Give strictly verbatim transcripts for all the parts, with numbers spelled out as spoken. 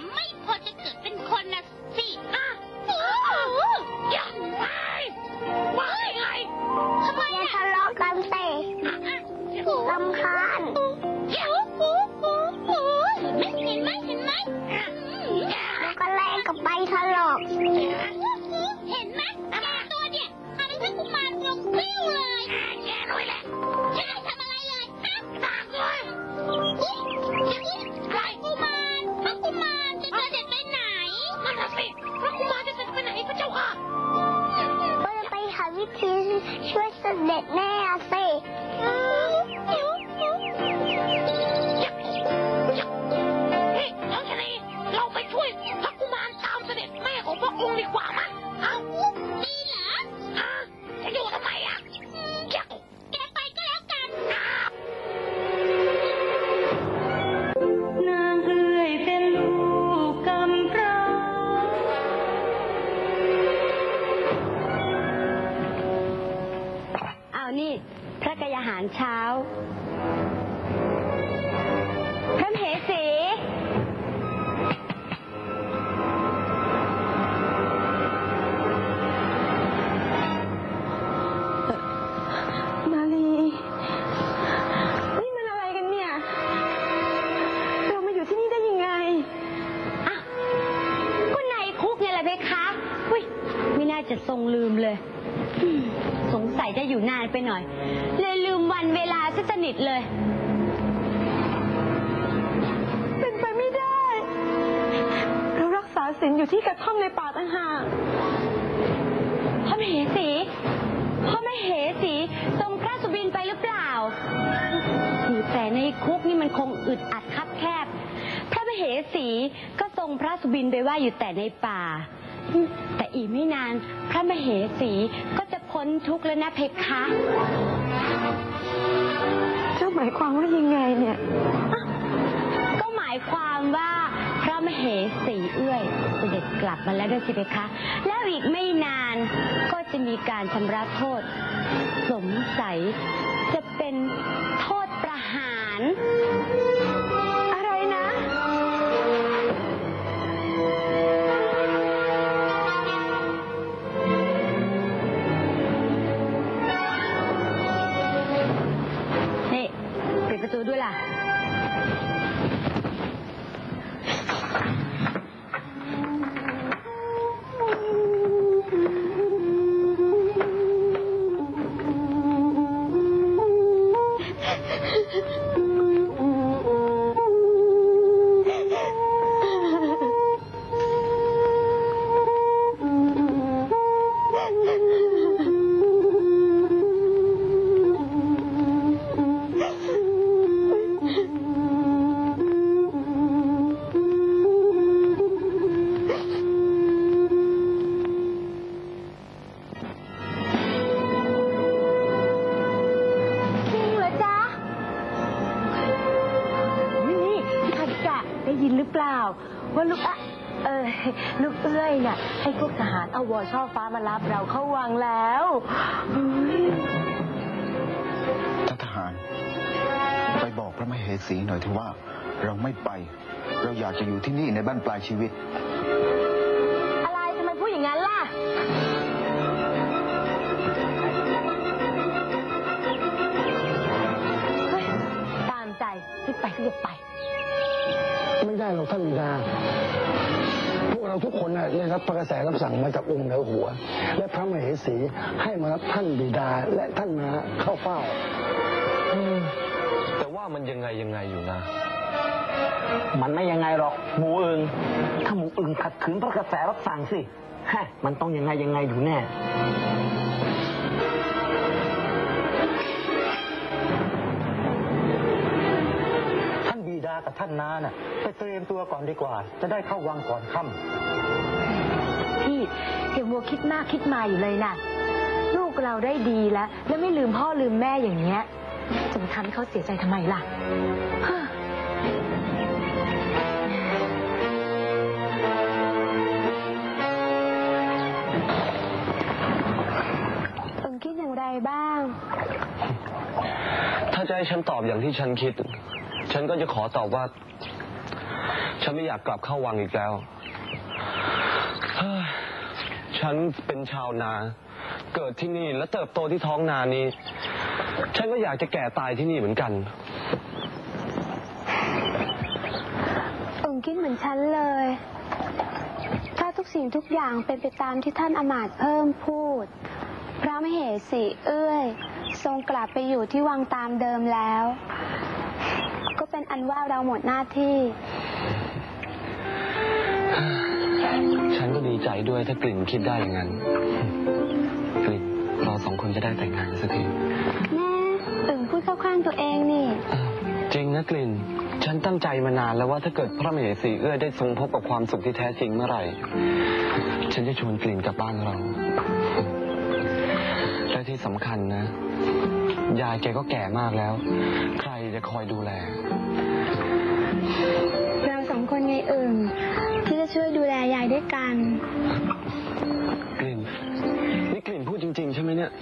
ไม่พอจะเกิดเป็นคนนะสิอ่ะยังไงว่าไงทำไมอย่าทะเลาะกันเตะรำคาญเห็นไหมเห็นไหมแล้วก็แลกกับใบถลอกเห็นไหมแกตัวเนี่ยทำให้ท่านกุมารลงกลิ้วเลยแกด้วยแหละแกทำอะไรเลยฮะตากเลยใครกุมารพระกุมารจะเสด็จไปไหนนั่นน่ะสิพระกุมารจะเสด็จไปไหนพระเจ้าค่ะก็จะไปหาวิธีช่วยเสด็จแน่สิเราไปช่วยพระกุมารตามเสด็จแม่ของพระองค์ดีกว่ามั้ยเอ้าดีเหรอฮะจะอยู่ทำไมอ่ะแกไปก็แล้วกันนางเอ๋ยเป็นลูกกำพร้าเอานี่พระกยาหารเช้าพระมเหสีจะทรงลืมเลยสงสัยจะอยู่นานไปหน่อยเลยลืมวันเวลาซะสนิทเลยเป็นไปไม่ได้เรารักษาศีลอยู่ที่กระท่อมในป่าต่างหากพระมเหสีพระมเหสีทรงพระสุบินไปหรือเปล่าอยู่แต่ในคุกนี่มันคงอึดอัดคับแคบพระมเหสีก็ทรงพระสุบินไปว่าอยู่แต่ในป่าแต่อีกไม่นานพระมเหสีก็จะพ้นทุกข์แล้วนะเพคะเจ้าหมายความว่ายังไงเนี่ยก็หมายความว่าพระมเหสีเอื้อยเสด็จกลับมาแล้วด้วยสิเพคะแล้วอีกไม่นานก็จะมีการชำระโทษสงสัยจะเป็นโทษประหารอะไรนะประตูด้วยล่ะว่าลูกอะเออลูกเอ้ยน่ะให้พวกทหารเอาวอช่อฟ้ามารับเราเข้าวังแล้วท่านทหารไปบอกพระมเหสีหน่อยเถอะว่าเราไม่ไปเราอยากจะอยู่ที่นี่ในบ้านปลายชีวิตอะไรทำไมพูดอย่างนั้นล่ะเฮ้ยตามใจที่ไปก็จะไปไม่ได้หรอกท่านบิดาพวกเราทุกคนได้รับพระกระแสรับสั่งมาจากองค์เหนือหัวและพระมเหสีให้มารับท่านบิดาและท่านมาเข้าเฝ้าแต่ว่ามันยังไงยังไงอยู่นะมันไม่ยังไงหรอกหมูอึงถ้าหมูอึงขัดขืนพระกระแสรับสั่งสิฮะมันต้องยังไงยังไงอยู่แน่กับท่านน้าน่ะไปเตรียมตัวก่อนดีกว่าจะได้เข้าวังก่อนค่ำพี่เดี๋ยวมัวคิดมากคิดมาอยู่เลยนะลูกเราได้ดีแล้วแล้วไม่ลืมพ่อลืมแม่อย่างเงี้ยจะมาทำให้เขาเสียใจทำไมล่ะเอิงคิดอย่างไรบ้างถ้าจะให้ฉันตอบอย่างที่ฉันคิดฉันก็จะขอตอบว่าฉันไม่อยากกลับเข้าวังอีกแล้วฉันเป็นชาวนาเกิดที่นี่และเติบโตที่ท้องนานี้ฉันก็อยากจะแก่ตายที่นี่เหมือนกันองค์คิดเหมือนฉันเลยถ้าทุกสิ่งทุกอย่างเป็นไปตามที่ท่านอมาตย์เพิ่มพูดพระมเหสีเอื้อยทรงกลับไปอยู่ที่วังตามเดิมแล้วก็เป็นอันว่าเราหมดหน้าที่ฉันก็ดีใจด้วยถ้ากลิ่นคิดได้อย่างนั้นกลิ่นเราสองคนจะได้แต่งงานสักทีแม่อึ่งพูดเข้าข้างตัวเองนี่จริงนะกลิ่นฉันตั้งใจมานานแล้วว่าถ้าเกิดพระมเหสีเอื้อยได้ทรงพบกับความสุขที่แท้จริงเมื่อไหร่ฉันจะชวนกลิ่นกลับบ้านเราและที่สำคัญนะยายแกก็แก่มากแล้วใครจะคอยดูแลเราสองคนไงอึ่งที่จะช่วยดูแลยายด้วยกันกลิ่นนี่กลิ่นพูดจริงๆใช่ไหมเนี่ย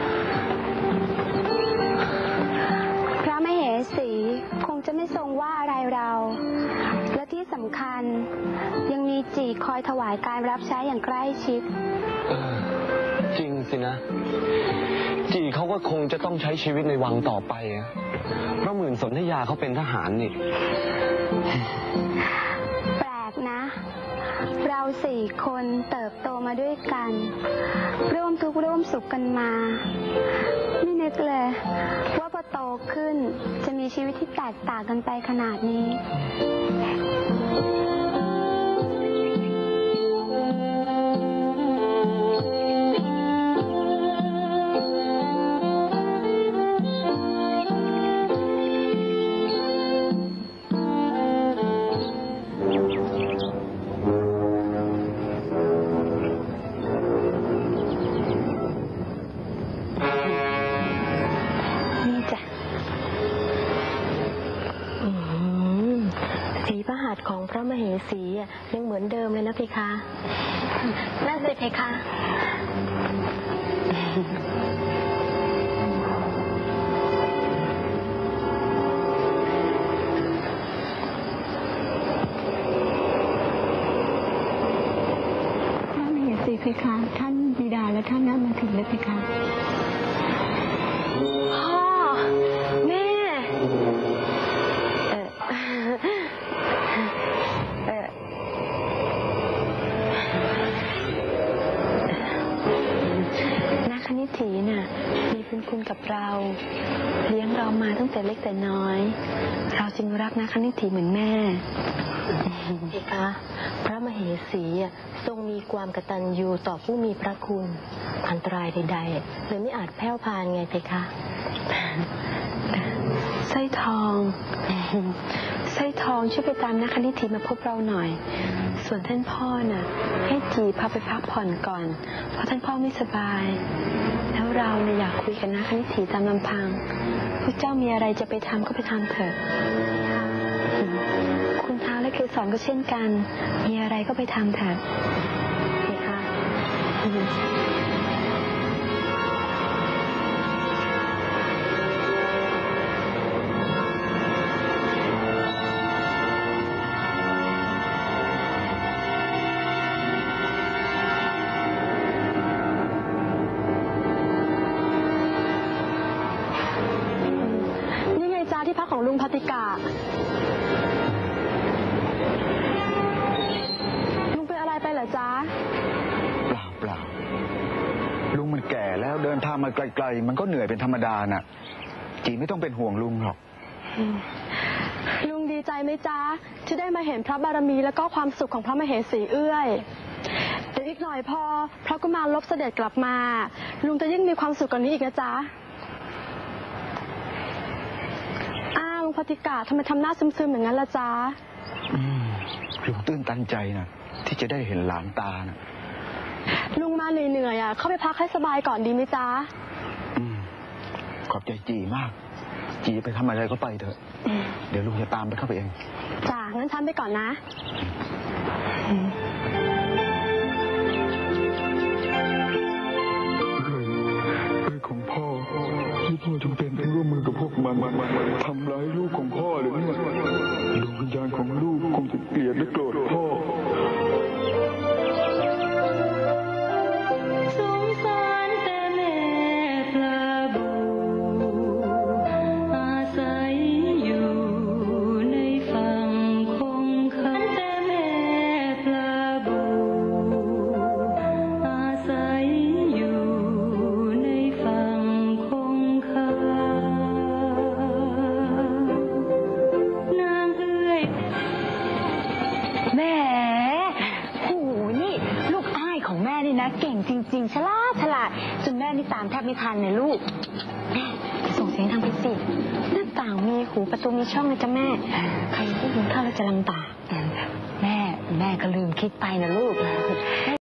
พระมเหสีคงจะไม่ทรงว่าอะไรเราและที่สำคัญยังมีจีคอยถวายการรับใช้อย่างใกล้ชิดจริงสินะจีเขาก็คงจะต้องใช้ชีวิตในวังต่อไปเพราะหมื่นสนธยาเขาเป็นทหารนี่แปลกนะเราสี่คนเติบโตมาด้วยกันร่วมทุกข์ร่วมสุขกันมาไม่นึกเลยว่าพอโตขึ้นจะมีชีวิตที่แตกต่างกันไปขนาดนี้ของพระมเหสียังเหมือนเดิมเลยนะเพคะน่าสิเพคะพระมเหสีเพคะท่านบิดาและท่านน้ามาถึงแล้วเพคะพ่อแม่ถีน่ะมีบุญคุณกับเราเลี้ยงเรามาตั้งแต่เล็กแต่น้อยเราจึงรักนาคณิถีเหมือนแม่เพคะพระมเหสีทรงมีความกตัญญูต่อผู้มีพระคุณอันตรายใดๆเลยไม่อาจแผ่วพานไงเพคะสร้อยทองสร้อยทองช่วยไปตามนาคณิถีมาพบเราหน่อยส่วนท่านพ่อน่ะให้จีพาไปพักผ่อนก่อนเพราะท่านพ่อไม่สบายแล้วเราเนี่ยอยากคุยกันนาคณิถีตามลำพังพวกเจ้ามีอะไรจะไปทำก็ไปทำเถิดคุณท้าวและเกศรก็เช่นกันมีอะไรก็ไปทำเถิดนี่ค่ะที่พักของลุงพัติกาลุงเป็นอะไรไปเหรอจ๊ะเปล่าเปล่าลุงมันแก่แล้วเดินทางมาไกลๆมันก็เหนื่อยเป็นธรรมดาน่ะจีไม่ต้องเป็นห่วงลุงหรอกลุงดีใจไหมจ๊ะที่ได้มาเห็นพระบารมีแล้วก็ความสุขของพระมเหสีเอื้อยเดี๋ยวอีกหน่อยพอพระกุมารลบเสด็จกลับมาลุงจะยิ่งมีความสุขกว่านี้อีกนะจ๊ะลุงพัติกาทำไมทำหน้าซึมๆอย่างนั้นล่ะจ๊ะลุงตื้นตันใจนะที่จะได้เห็นหลานตานะลุงมาเหนื่อยๆอ่ะเข้าไปพักให้สบายก่อนดีไหมจ๊ะขอบใจจีมากจีไปทำอะไรก็ไปเถอะเดี๋ยวลุงจะตามไปเข้าไปเองจ้ะงั้นฉันไปก่อนนะของพ่อที่พ่อจำเป็นต้องร่วมมือกับพวกมันทำร้ายลูกของพ่อหรือเนี่ยดวงวิญญาณของลูกคงจะเกลียดและจริงฉลาดฉลาดจนแม่นี่ตามแทบไม่ทันเลยลูกแม่ส่งเสียงทางพิสิหน้าต่างมีหูประตูมีช่องเลยจ้ะแม่ใครที่กินข้าวแล้วจะลำบากแม่แม่ก็ลืมคิดไปนะลูก